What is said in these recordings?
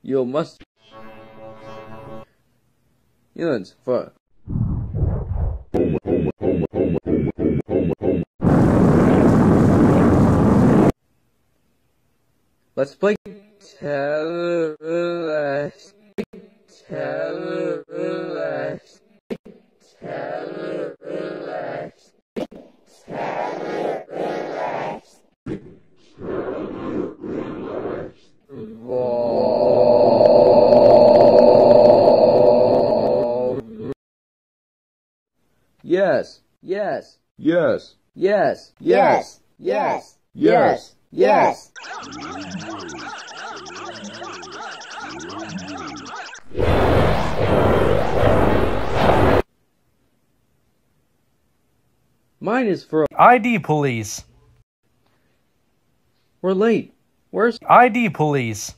You must. Units for. Let's play Terrorist. Yes. Yes. Yes. Yes. Yes. Yes. Yes. Yes. Mine is for ID police. We're late. Where's ID police.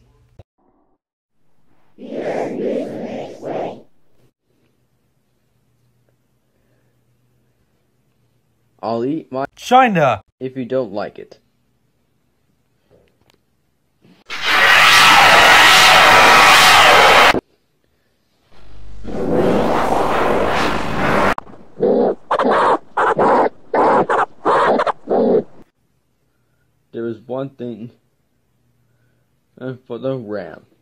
I'll eat my China. if you don't like it. There is one thing for the ramp.